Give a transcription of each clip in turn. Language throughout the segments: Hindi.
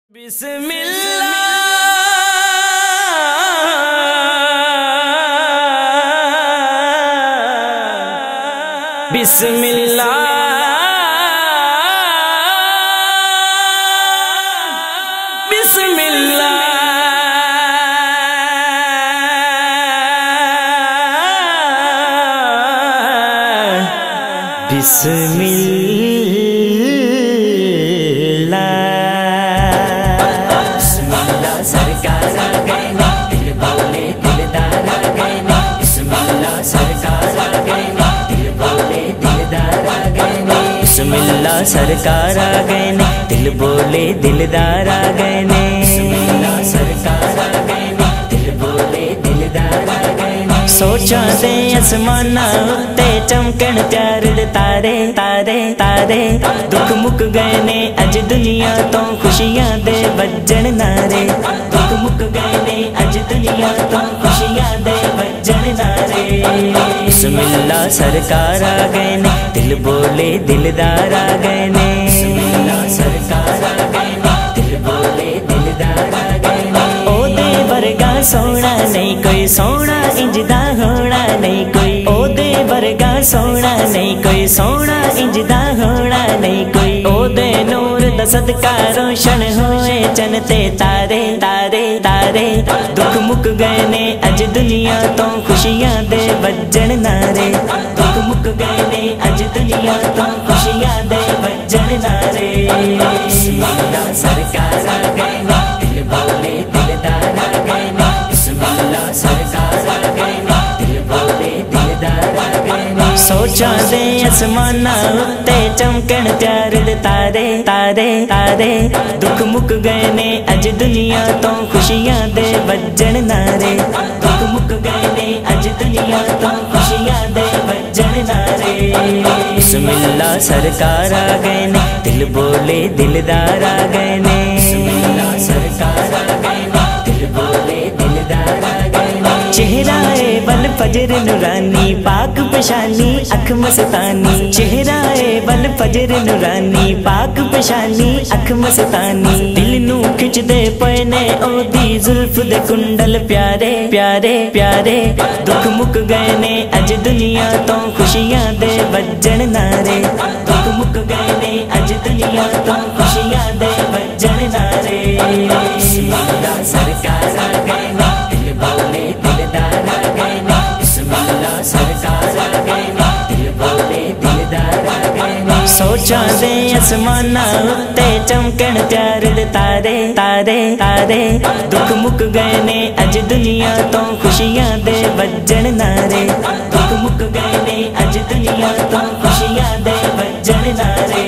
बिस्मिल्लाह बिस्मिल्लाह बिस्मिल्लाह बिस्मिल्लाह सरकार आ गए ने, दिल बोले दिलदार आ गए ने। बिस्मिल्लाह सरकार आ गए ने, दिल बोले दिलदार आ गए ने। सोचा दे आसमाना उत्ते चमकन प्यार दे तारे तारे तारे। दुख मुक गए ने अज दुनिया तो खुशियां दे बजन नारे। दुख मुक गए ने अज दुनिया तो खुशियां दे बजन नारे। बिस्मिल्लाह सरकार आ गए ने, दिल बोले दिलदार आ गए ने। बिस्मिल्लाह सरकार आ गए ने, दिल बोले दिलदार आ गए ने। ओदे वर्गा सोना नहीं कोई, सोना इंजदा होना नहीं कोई। ओदे वर्गा सोना नहीं कोई, सोना इंजदा होना नहीं कोई। ओदे नूर दा सदका रोशन होए चनते तारे तारे तारे। दुख मुक गए ने अज दुनिया तो खुशियां दे बजन नारे। दुख मुक गए ने अज दुनिया तो खुशियां दे बजन नारे। बिस्मिल्लाह सरकार आ गए ने, दिल बोले दिलदार आ गए ने। बिस्मिल्लाह सरकार आ गए ने, दिल बोले दिलदार आ गए ने। सोचा दे आसमाना उत्ते चमकन प्यार दे तारे तारे तारे। दुख मुक गए ने अज दुनिया तो खुशियां दे बजन नारे। दुख मुक गए ने अज दुनिया तो खुशियां दे बजन नारे। बिस्मिल्लाह सरकार आ गए ने, दिल बोले दिलदार आ गए ने। बिस्मिल्लाह सरकार आ गए ने, दिल बोले दिलदार आ गए ने। चेहरा ए बल फजर नुरानी, पाक पेशानी अख मस्तानी। चेहरा ए बल फजर नुरानी, पाक पेशानी अख मस्तानी। दिल नू खिंचदे पए ने ओदी जुल्फ दे कुंडल प्यारे प्यारे प्यारे। दुख मुक गए ने अज दुनिया तो खुशियां दे बजन नारे। दुख मुक गए ने अज दुनिया तो खुशियां दे बजन नारे। बिस्मिल्लाह सरकार आ गए ने, दिल बोले दिलदार आ गए ने। बिस्मिल्लाह सरकार आ गए ने, दिल बोले दिलदार आ गए ने। सोचा दे आसमाना उत्ते चमकन प्यार दे तारे तारे तारे। दुख मुक गए ने अज दुनिया तो खुशियां दे बजन नारे। दुख मुक गए ने अज दुनिया तो खुशियां दे बजन नारे।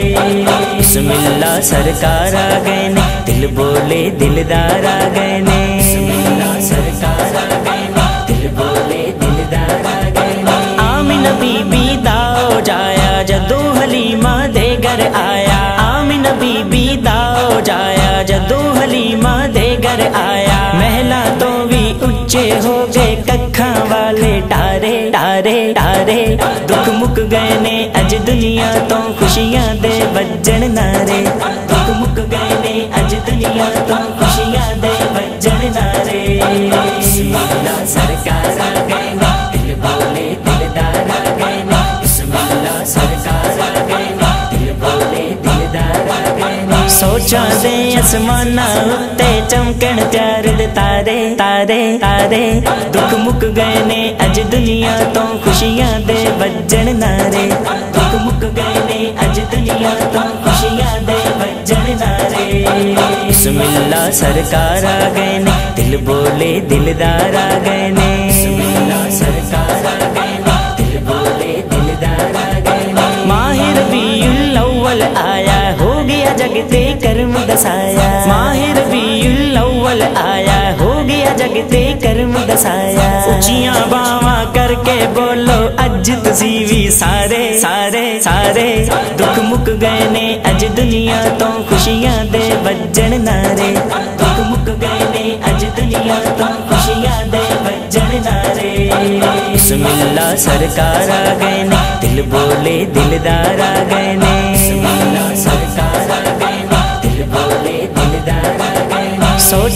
बिस्मिल्लाह सरकार आ गए ने, दिल बोले दिलदार आ गए ने। बिस्मिल्लाह सरकार आ गए ने, दिल बोले दिलदार आ गए ने। आमिना बीबी दाओ जाया जदों हलीमा दे घर आया। आमिना बीबी दाओ जाया जदों हलीमा दे घर आया। महला तो भी उच्चे हो गए कखा वाले टारे टारे टारे। दुख मुक गए ने अज दुनिया तो खुशियां दे बजन नारे। दुख मुक गए ने अज दुनिया तो खुशियां दे बजन नारे। बिस्मिल्लाह सरकार आ गए ने, दिल बोले दिलदार आ गए ने। बिस्मिल्लाह सरकार आ गए ने, दिल बोले दिलदार आ गए ने। सोचा दे आसमाना उत्ते चमकन प्यार दे तारे तारे तारे। दुख मुक गए ने अज दुनिया तो खुशियां दे बजन नारे। दुख मुक गए ने अज दुनिया तो खुशियां दे बजन नारे। बिस्मिल्लाह सरकार आ गए ने, दिल बोले दिलदार आ गए ने। बिस्मिल्लाह सरकार आ गए ने, दिल बोले दिलदार आ गए ने। माहिर रबीउल अव्वल आया, हो गया जगते कर्म दसाया। माहिर रबीउल अव्वल आया, हो गया जगते कर्म दसाया। ऊंचियां बावां करके बोलो अज तुसी भी सारे सारे सारे। दुख मुक गए ने अज दुनिया तो खुशियां दे बजन नारे। दुख मुक गए ने अज दुनिया तो खुशियां दे बजन नारे। बिस्मिल्लाह सरकार आ गए ने, दिल बोले दिलदार आ गए ने। बिस्मिल्लाह सरकार आ गए ने, दिल बोले दिलदार आ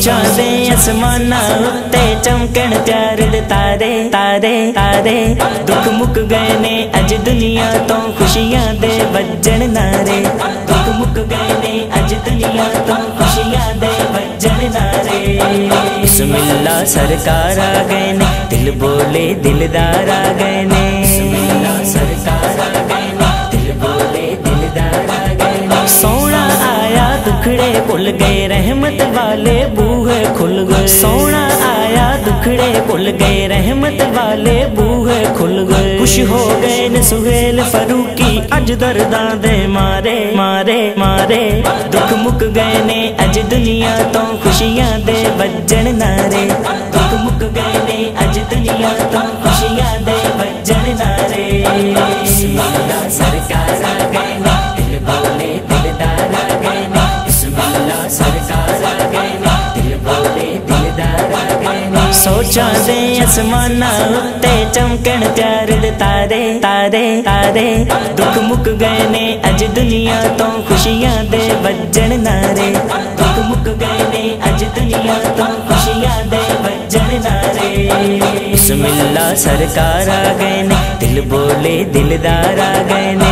सोचा दे आसमाना उत्ते चमकण प्यार दे तारे तारे तारे। दुख मुक गए ने अज दुनिया तो खुशियां दे वजन नारे। दुख मुक गए ने अज दुनिया तो खुशियां दे वजन नारे। बिस्मिल्लाह सरकार आ गए ने दिल बोले दिलदार आ गए ने। बिस्मिल्लाह सरकार आ गए ने दिल बोले दिलदार आ गए ने। सोना आया दुखड़े भुल गए रहमत वाले बूहे खुल गए। सोना आया दुखड़े भुल गए रहमत वाले बूहे खुल गए। खुश हो गए ने सुहेल फरूकी अज दर्दां दे मारे मारे मारे। दुख मुक गए ने अज दुनिया तो खुशियां दे वजन नारे। दुख मुक गए ने अज दुनिया तो खुशियां दे वजन नारे। बिस्मिल्लाह सरकार आ गए ने दिल बोले दिलदार आ गए ने। बिस्मिल्लाह सरकार आ गए ने दिल बोले दिलदार आ गए ने। सोचा दे आसमाना उत्ते चमकण प्यार दे तारे तारे तारे। दुख मुक गए ने अज दुनिया तो खुशियां दे वजन नारे। दुख मुक गए ने अज दुनिया तो खुशियां दे वजन नारे। बिस्मिल्लाह सरकार आ गए ने दिल बोले दिलदार आ गए ने।